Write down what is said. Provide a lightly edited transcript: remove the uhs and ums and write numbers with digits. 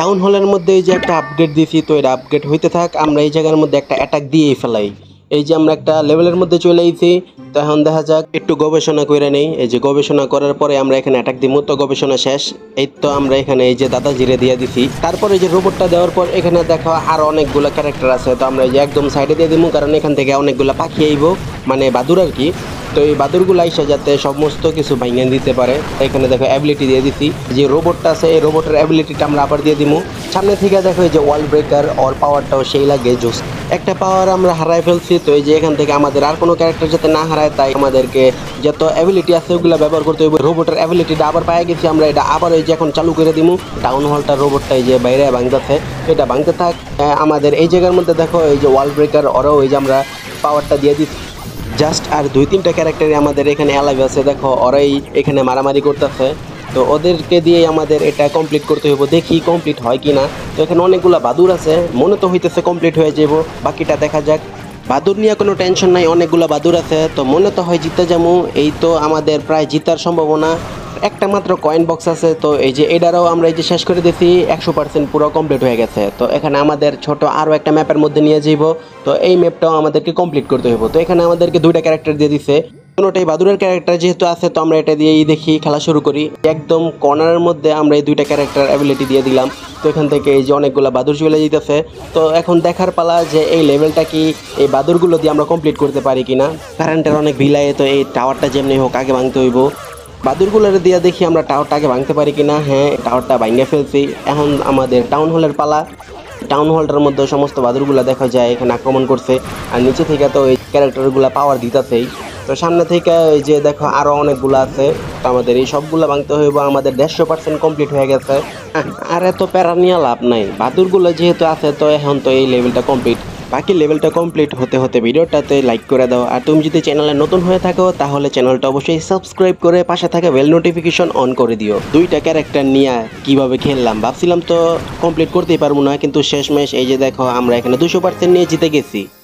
Town হলের মধ্যে এই যে একটা আপগ্রেড দিছি, তো এটা আপগ্রেড হইতে থাক, আমরা এই জায়গার মধ্যে একটা অ্যাটাক দিয়েই ফেলাই। এই যে আমরা একটা লেভেলের মধ্যে চলে এসেছি, তো এখন দেখা যাক একটু গবেষণা করে নেই। এই যে গবেষণা করার পরে আমরা এখানে অ্যাটাক দিব, তো গবেষণা শেষ। এই তো আমরা এখানে এই যে দাদাজিরে দিয়ে দিছি। তারপরে এই যে রোবটটা দেওয়ার পর এখানে দেখা আর অনেকগুলো ক্যারেক্টার আছে, তো আমরা এই যে একদম সাইডে দিয়ে দিব, কারণ এখান থেকে অনেকগুলো পাখি আইব, মানে বাদুর আর কি। তো এই বাদুরগুলো আইসা যাতে সমস্ত কিছু ভাঙিয়ে দিতে পারে, এখানে দেখো অ্যাবিলিটি দিয়ে দিছি। যে রোবটটা আছে এই রোবটের অ্যাবিলিটিটা আমরা আবার দিয়ে দিব। সামনে থেকে দেখো এই যে ওয়াল ব্রেকার ওর পাওয়ারটাও সেই লাগে জোস। একটা পাওয়ার আমরা হারাই ফেলছি, তো এই যে এখান থেকে আমাদের আর কোনো ক্যারেক্টার যাতে না হারায়, তাই আমাদেরকে যত অ্যাবিলিটি আছে ওগুলো ব্যবহার করতে হবে। রোবটের অ্যাবিলিটিটা আবার পাই গেছি আমরা, এটা আবার এই যে এখন চালু করে দিব। টাউন হলটা রোবটটা এই যে বাইরে ভাঙতেছে, এটা ভাঙতে থাক। আমাদের এই জায়গার মধ্যে দেখো এই যে ওয়াল ব্রেকার ওরাও এই যে আমরা পাওয়ারটা দিয়ে দিচ্ছি। জাস্ট আর 2-3টা ক্যারেক্টারই আমাদের এখানে অ্যালাইভ আছে, দেখো ওরাই এখানে মারামারি করতেছে। তো ওদেরকে দিয়ে আমাদের এটা কমপ্লিট করতে হইব, দেখি কমপ্লিট হয় কি না। তো এখানে অনেকগুলা বাদুর আছে, মনে তো হইতেছে কমপ্লিট হয়ে যাব, বাকিটা দেখা যাক। বাদুর নিয়ে কোনো টেনশন নাই, অনেকগুলা বাদুর আছে, তো মনে তো হয় জিতে যাবো। এই তো আমাদের প্রায় জিতার সম্ভাবনা। একটা মাত্র কয়েন বক্স আছে, তো এই যে এটারও আমরা এই যে শেষ করে দিছি, 100% পুরো কমপ্লিট হয়ে গেছে। তো এখানে আমাদের ছোট আরও একটা ম্যাপের মধ্যে নিয়ে যাইব, তো এই ম্যাপটাও আমাদেরকে কমপ্লিট করতে হইব। তো এখানে আমাদেরকে 2টা ক্যারেক্টার দিয়ে দিছে, কোনোটাই বাদুরের ক্যারেক্টার যেহেতু আছে, তো আমরা এটা দিয়েই দেখি খেলা শুরু করি। একদম কর্নারের মধ্যে আমরা এই 2টা ক্যারেক্টার অ্যাবিলিটি দিয়ে দিলাম। তো এখান থেকে এই যে অনেকগুলো বাদুর চলে যেতেছে, তো এখন দেখার পালা যে এই লেভেলটা কি এই বাদুরগুলো দিয়ে আমরা কমপ্লিট করতে পারি কিনা। কারেন্টের অনেক ভিলায়, তো এই টাওয়ারটা যেমনি হোক আগে ভাঙতে হইব। বাদুরগুলোর দিয়ে দেখি আমরা টাওয়ারটা আগে ভাঙতে পারি কিনা। হ্যাঁ, টাওয়ারটা ভাঙে ফেলছি। এখন আমাদের টাউন হলের পালা। টাউন হলটার মধ্যে সমস্ত বাদুরগুলো দেখা যায় এখানে আক্রমণ করছে, আর নিচে থেকে তো এই ক্যারেক্টারগুলো পাওয়ার দিতেছেই। তো সামনে থেকে এই যে দেখো আরও অনেকগুলো আছে, তো আমাদের এই সবগুলো ভাঙতে হইব। আমাদের 150% কমপ্লিট হয়ে গেছে। আর এত প্যারা নিয়ে লাভ নাই, বাদুরগুলো যেহেতু আছে, তো এখন তো এই লেভেলটা কমপ্লিট। বাকি লেভেলটা কমপ্লিট হতে হতে ভিডিওটাতে লাইক করে দাও, আর তুমি যদি চ্যানেলে নতুন হয়ে থাকো তাহলে চ্যানেলটা অবশ্যই সাবস্ক্রাইব করে পাশে থাকা বেল নোটিফিকেশন অন করে দিও। 2টা ক্যারেক্টার নিয়ে কিভাবে খেললাম ভাবছিলাম তো কমপ্লিট করতেই পারবো না, কিন্তু শেষমেশ এই যে দেখো আমরা এখানে 200% নিয়ে জিতে গেছি।